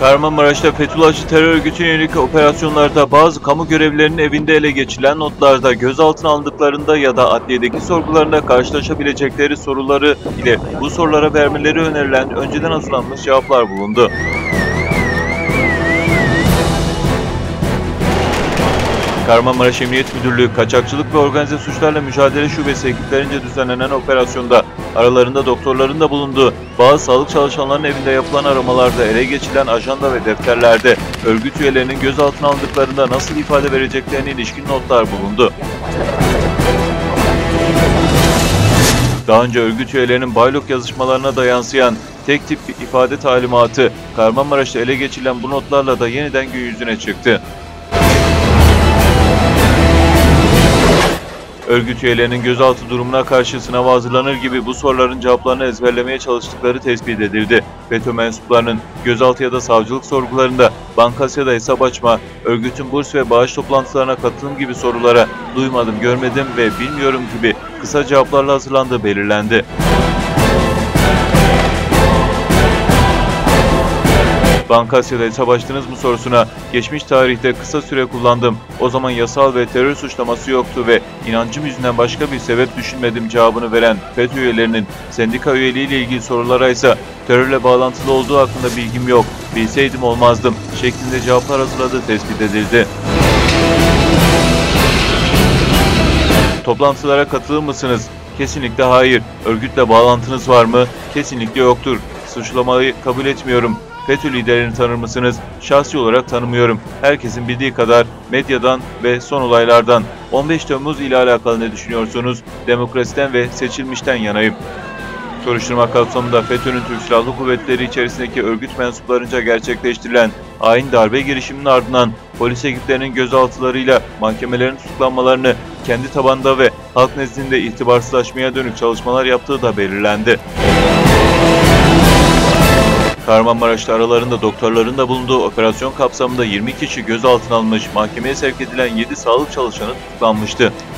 Kahramanmaraş'ta Fethullahçı terör örgütüne yönelik operasyonlarda bazı kamu görevlilerinin evinde ele geçirilen notlarda gözaltına alındıklarında ya da adliyedeki sorgularında karşılaşabilecekleri soruları ile bu sorulara vermeleri önerilen önceden hazırlanmış cevaplar bulundu. Kahramanmaraş Emniyet Müdürlüğü, Kaçakçılık ve Organize Suçlarla Mücadele Şubesi ekiplerince düzenlenen operasyonda aralarında doktorların da bulunduğu bazı sağlık çalışanlarının evinde yapılan aramalarda ele geçirilen ajanda ve defterlerde örgüt üyelerinin gözaltına alındıklarında nasıl ifade vereceklerine ilişkin notlar bulundu. Daha önce örgüt üyelerinin baylok yazışmalarına da yansıyan tek tip ifade talimatı Kahramanmaraş'ta ele geçirilen bu notlarla da yeniden gün yüzüne çıktı. Örgüt üyelerinin gözaltı durumuna karşı sınava hazırlanır gibi bu soruların cevaplarını ezberlemeye çalıştıkları tespit edildi. FETÖ mensuplarının gözaltı ya da savcılık sorgularında Bankasya'da hesap açma, örgütün burs ve bağış toplantılarına katılım gibi sorulara duymadım, görmedim ve bilmiyorum gibi kısa cevaplarla hazırlandığı belirlendi. Bankasya'da hesap açtınız mı sorusuna geçmiş tarihte kısa süre kullandım. O zaman yasal ve terör suçlaması yoktu ve inancım yüzünden başka bir sebep düşünmedim cevabını veren FETÖ üyelerinin sendika üyeliği ile ilgili sorulara ise terörle bağlantılı olduğu hakkında bilgim yok, bilseydim olmazdım şeklinde cevaplar hazırladığı tespit edildi. Toplantılara katılır mısınız? Kesinlikle hayır. Örgütle bağlantınız var mı? Kesinlikle yoktur. Suçlamayı kabul etmiyorum. FETÖ liderini tanır mısınız? Şahsi olarak tanımıyorum. Herkesin bildiği kadar medyadan ve son olaylardan. 15 Temmuz ile alakalı ne düşünüyorsunuz? Demokrasiden ve seçilmişten yanayım. Soruşturma kapsamında FETÖ'nün Türk Silahlı Kuvvetleri içerisindeki örgüt mensuplarınca gerçekleştirilen hain darbe girişiminin ardından polis ekiplerinin gözaltılarıyla mahkemelerin tutuklanmalarını kendi tabanda ve halk nezdinde itibarsızlaşmaya dönük çalışmalar yaptığı da belirlendi. Kahramanmaraş'ta aralarında doktorların da bulunduğu operasyon kapsamında 20 kişi gözaltına alınmış, mahkemeye sevk edilen 7 sağlık çalışanı tutuklanmıştı.